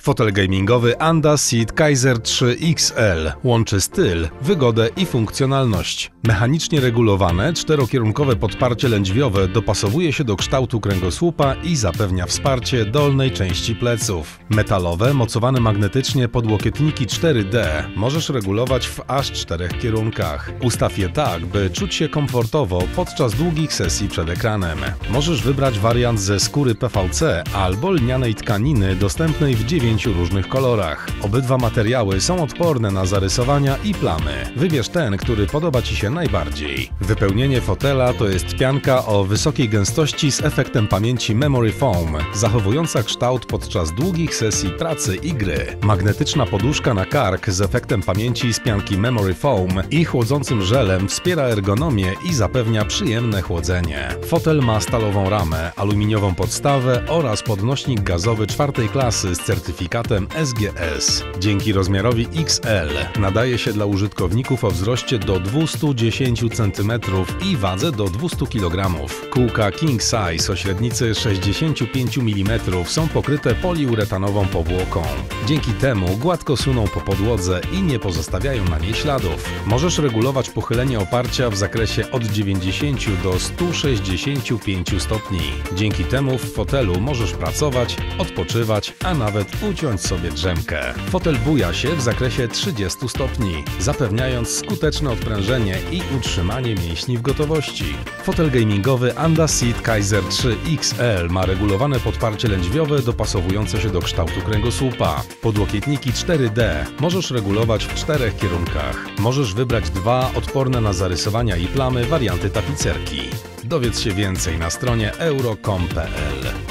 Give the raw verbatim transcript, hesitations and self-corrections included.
Fotel gamingowy Anda Seat Kaiser trzy X L łączy styl, wygodę i funkcjonalność. Mechanicznie regulowane, czterokierunkowe podparcie lędźwiowe dopasowuje się do kształtu kręgosłupa i zapewnia wsparcie dolnej części pleców. Metalowe, mocowane magnetycznie podłokietniki cztery D możesz regulować w aż czterech kierunkach. Ustaw je tak, by czuć się komfortowo podczas długich sesji przed ekranem. Możesz wybrać wariant ze skóry P V C albo lnianej tkaniny dostępnej w dziewięciu różnych kolorach. Obydwa materiały są odporne na zarysowania i plamy. Wybierz ten, który podoba Ci się najbardziej. Wypełnienie fotela to jest pianka o wysokiej gęstości z efektem pamięci Memory Foam, zachowująca kształt podczas długich sesji pracy i gry. Magnetyczna poduszka na kark z efektem pamięci z pianki Memory Foam i chłodzącym żelem wspiera ergonomię i zapewnia przyjemne chłodzenie. Fotel ma stalową ramę, aluminiową podstawę oraz podnośnik gazowy czwartej klasy z certyfikatem S G S. Dzięki rozmiarowi X L nadaje się dla użytkowników o wzroście do dwustu dziesięciu centymetrów i wadze do dwustu kilogramów. Kółka King Size o średnicy sześćdziesięciu pięciu milimetrów są pokryte poliuretanową powłoką. Dzięki temu gładko suną po podłodze i nie pozostawiają na niej śladów. Możesz regulować pochylenie oparcia w zakresie od dziewięćdziesięciu do stu sześćdziesięciu pięciu stopni. Dzięki temu w fotelu możesz pracować, odpoczywać, a nawet uciąć sobie drzemkę. Fotel buja się w zakresie trzydziestu stopni, zapewniając skuteczne odprężenie i utrzymanie mięśni w gotowości. Fotel gamingowy Anda Seat Kaiser trzy X L ma regulowane podparcie lędźwiowe dopasowujące się do kształtu kręgosłupa. Podłokietniki cztery D możesz regulować w czterech kierunkach. Możesz wybrać dwa odporne na zarysowania i plamy warianty tapicerki. Dowiedz się więcej na stronie euro kropka com kropka p l.